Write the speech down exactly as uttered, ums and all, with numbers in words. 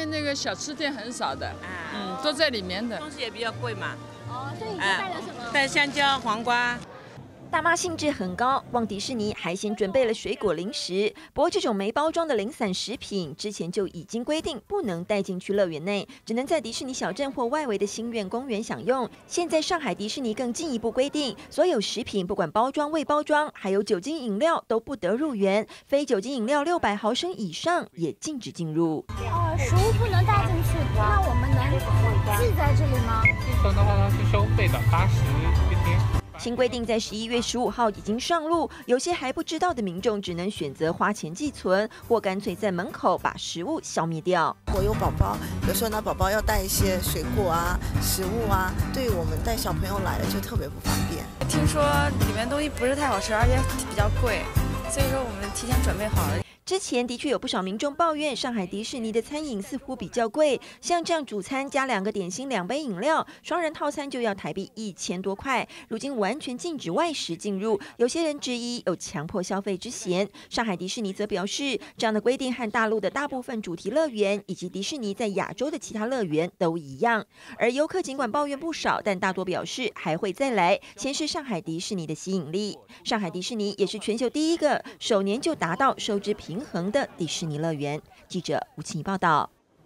面那个小吃店很少的， 啊， 嗯，都在里面的。 东西也比较贵嘛。 哦，所以你带了什么？ 带香蕉、黄瓜。 大妈兴致很高，逛迪士尼还先准备了水果零食。不过这种没包装的零散食品，之前就已经规定不能带进去乐园内，只能在迪士尼小镇或外围的星愿公园享用。现在上海迪士尼更进一步规定，所有食品不管包装未包装，还有酒精饮料都不得入园，非酒精饮料六百毫升以上也禁止进入。 哦，食物不能带进去，那我们能寄在这里吗？ 寄存的话，它是收费的，八十一天。 新规定在十一月十五号已经上路，有些还不知道的民众只能选择花钱寄存，或干脆在门口把食物消灭掉。 我有宝宝，有时候呢，宝宝要带一些水果啊、食物啊，对于我们带小朋友来了就特别不方便。 听说里面东西不是太好吃，而且比较贵，所以说我们提前准备好了。 之前的确有不少民众抱怨，上海迪士尼的餐饮似乎比较贵，像这样主餐加两个点心、两杯饮料，双人套餐就要台币一千多块。如今完全禁止外食进入，有些人质疑有强迫消费之嫌。上海迪士尼则表示，这样的规定和大陆的大部分主题乐园以及迪士尼在亚洲的其他乐园都一样。而游客尽管抱怨不少，但大多表示还会再来，显示上海迪士尼的吸引力。上海迪士尼也是全球第一个首年就达到收支平衡的迪士尼乐园。记者吴清怡报道。